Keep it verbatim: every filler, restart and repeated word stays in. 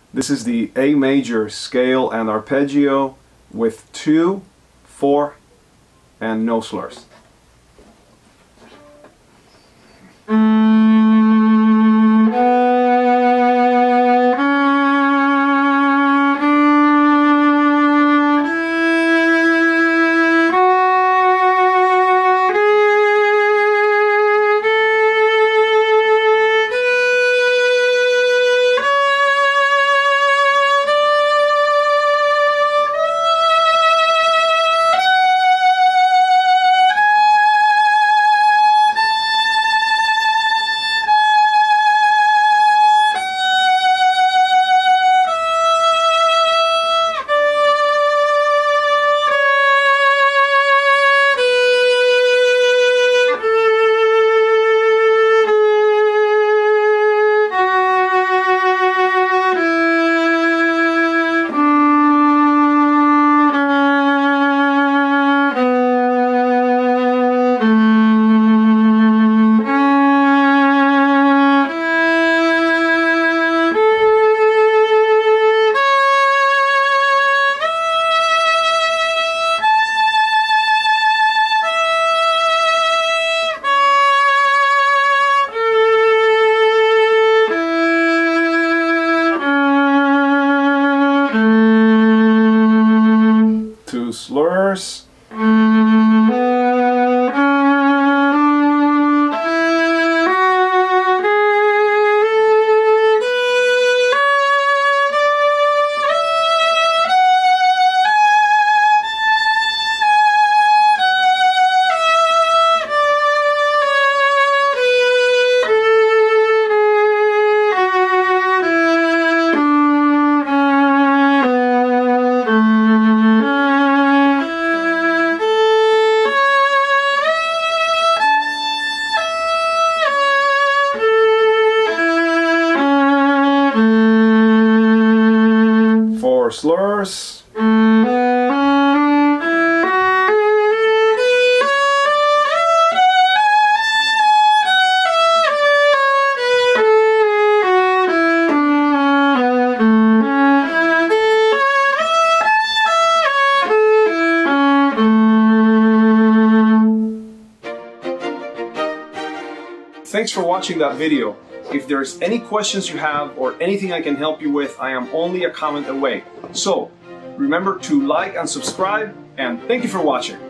This is the A major scale and arpeggio with two, four, and no slurs. Two slurs. Four slurs. Thanks for watching that video. If there's any questions you have or anything I can help you with, I am only a comment away. So remember to like and subscribe, and thank you for watching.